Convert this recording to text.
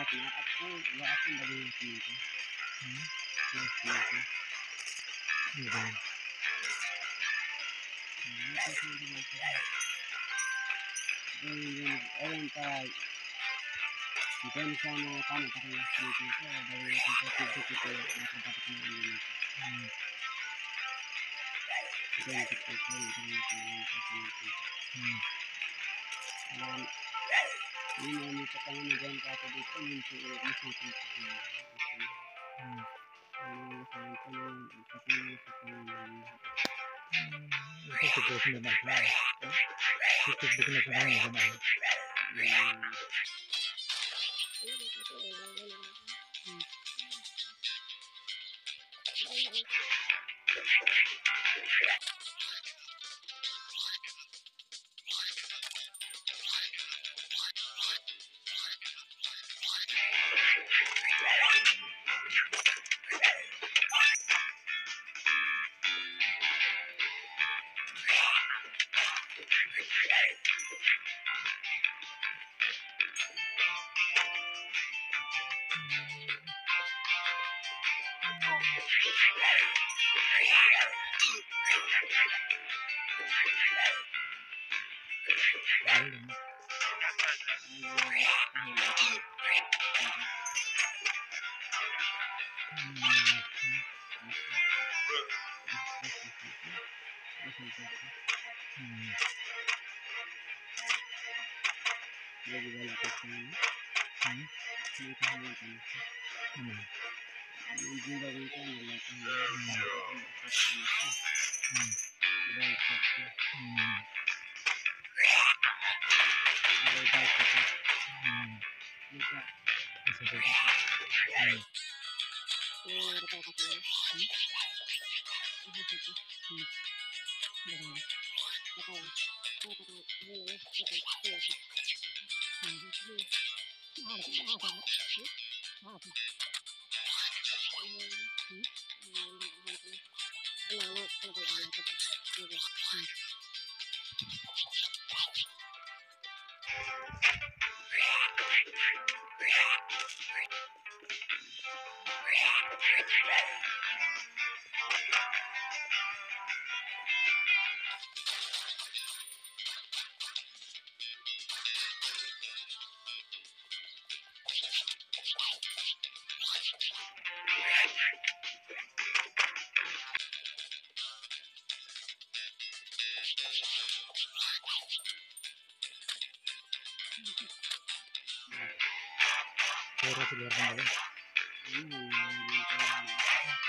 Ako, wala akong bagay na sinito. Ayun tayo. Ito yung sa mga tanong pa kayo sinito ko. Dahil yung pagkakibig ito, nakabati ko na yun. Ito yung pagkakibig ko, ito yung pagkakibig ko. Yun ang isa pa nga dyan ka dito, yun siya yung masipin ko. Saan ko na yung ipatulong sa Panginoon. Ito siguro sila na ito. Ito siguro na sila na ito. Pero siguro na yun.